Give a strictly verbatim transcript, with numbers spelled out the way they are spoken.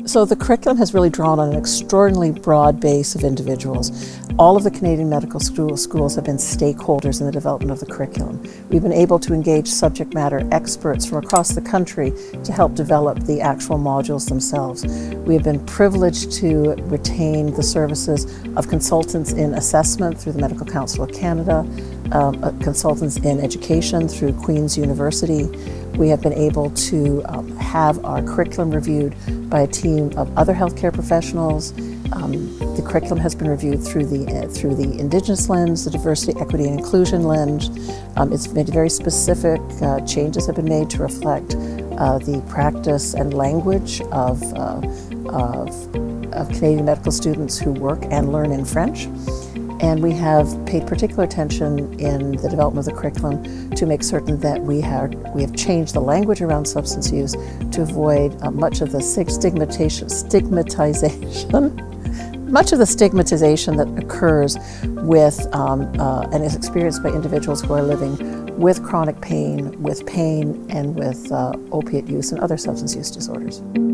So the curriculum has really drawn on an extraordinarily broad base of individuals. All of the Canadian medical school schools have been stakeholders in the development of the curriculum. We've been able to engage subject matter experts from across the country to help develop the actual modules themselves. We have been privileged to retain the services of consultants in assessment through the Medical Council of Canada, um, uh, consultants in education through Queen's University. We have been able to um, have our curriculum reviewed by a team of other healthcare professionals. Um, the curriculum has been reviewed through the uh, through the Indigenous lens, the diversity, equity, and inclusion lens. Um, it's made very specific uh, changes have been made to reflect uh, the practice and language of, uh, of of Canadian medical students who work and learn in French. And we have paid particular attention in the development of the curriculum to make certain that we have, we have changed the language around substance use to avoid uh, much of the stigmatization, stigmatization much of the stigmatization that occurs with um, uh, and is experienced by individuals who are living with chronic pain, with pain, and with uh, opiate use and other substance use disorders.